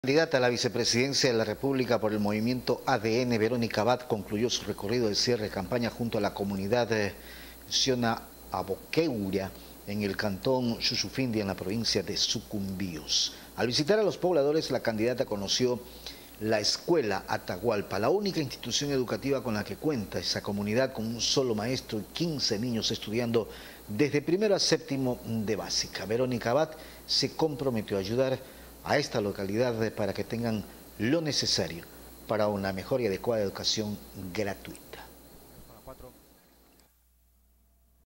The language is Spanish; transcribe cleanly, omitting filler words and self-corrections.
Candidata a la vicepresidencia de la República por el movimiento ADN, Verónica Abad, concluyó su recorrido de cierre de campaña junto a la comunidad de Siona Aboqueira en el cantón Xuxufindi, en la provincia de Sucumbíos. Al visitar a los pobladores, la candidata conoció la escuela Atahualpa, la única institución educativa con la que cuenta esa comunidad, con un solo maestro y 15 niños estudiando desde primero a séptimo de básica. Verónica Abad se comprometió a ayudar a esta localidad para que tengan lo necesario para una mejor y adecuada educación gratuita.